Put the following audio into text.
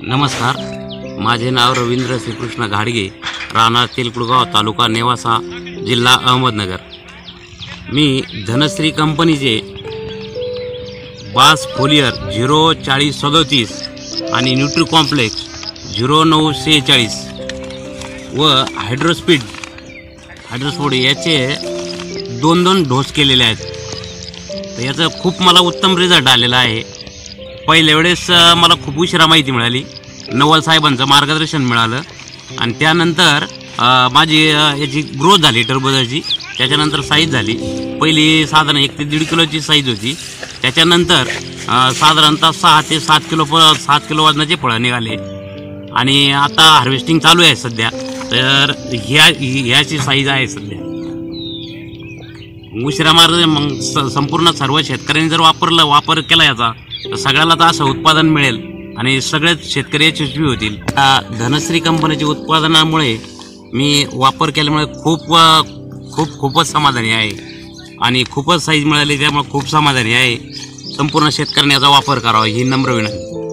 नमस्कार, माझे नाव रवींद्र श्रीकृष्ण घाडगे, राहणार तेलकुडगाव, तालुका नेवासा, जिल्हा अहमदनगर। मी धनश्री कंपनीचे बास फोलियर 04037 आणि न्यूट्री कॉम्प्लेक्स 0946 व हायड्रोस्पीड याचे दोन डोस केलेले आहेत। तर याचा खूप मला उत्तम रिझल्ट आलेला आहे। पहिल्या वेळेस मला खूप उशिरा माहिती मिळाली, नवल साहेबांचं मार्गदर्शन मिळालं आणि त्यानंतर माझी याची ग्रोथ झाली टरबूजाची। त्याच्यानंतर साईज झाली, पहिली साधारण 1 ते 1.5 किलोची साईज होती। त्याच्यानंतर साधारणतः 6 ते 7 किलो वजनाचे फळं निघाले आणि आता हार्वेस्टिंग चालू आहे सध्या। तर ह्याची साईज आहे सध्या। उशिरा मग संपूर्ण सर्व शेतकऱ्यांनी जर वापर केला याचा, तर सगळ्याला तर असं उत्पादन मिळेल आणि सगळेच शेतकरी यशस्वी होतील। धनश्री कंपनीच्या उत्पादनामुळे मी वापर केल्यामुळे खूपच समाधानी आहे आणि खूपच साईज मिळाली, त्यामुळे खूप समाधानी आहे। संपूर्ण शेतकऱ्यांनी याचा वापर करावा ही नम्र विनंती।